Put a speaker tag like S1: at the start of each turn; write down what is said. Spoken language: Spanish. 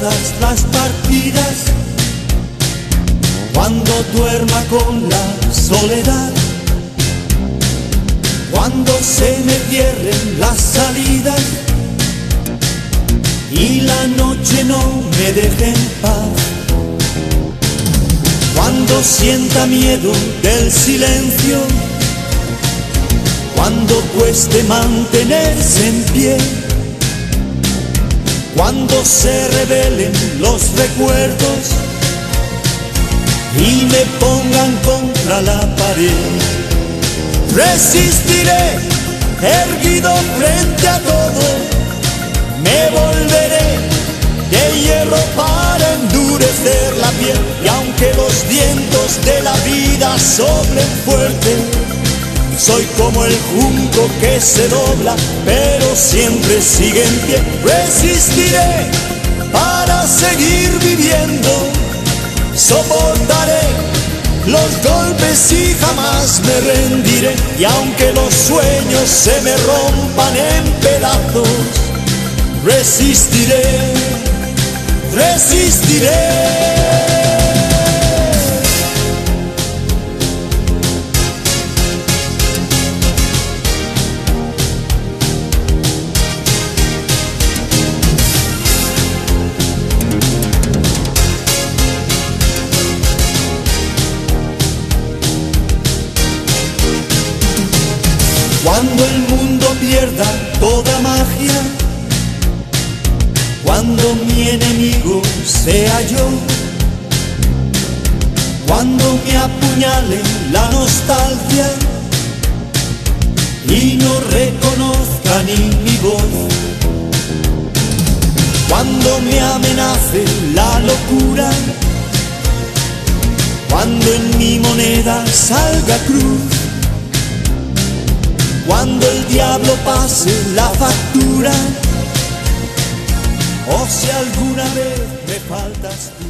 S1: todas las partidas, cuando duerma con la soledad, cuando se me cierren las salidas y la noche no me deje en paz, cuando sienta miedo del silencio, cuando cueste mantenerse en pie, cuando se revelen los recuerdos y me pongan contra la pared, resistiré erguido frente a todo, me volveré de hierro para endurecer la piel, y aunque los vientos de la vida soplen fuerte, soy como el junco que se dobla, pero siempre sigue en pie. Resistiré para seguir viviendo, soportaré los golpes y jamás me rendiré. Y aunque los sueños se me rompan en pedazos, resistiré, resistiré. Cuando el mundo pierda toda magia, cuando mi enemigo sea yo, cuando me apuñale la nostalgia y no reconozca ni mi voz, cuando me amenace la locura, cuando en mi moneda salga cruz, cuando el diablo pase la factura, o si alguna vez me faltas tú.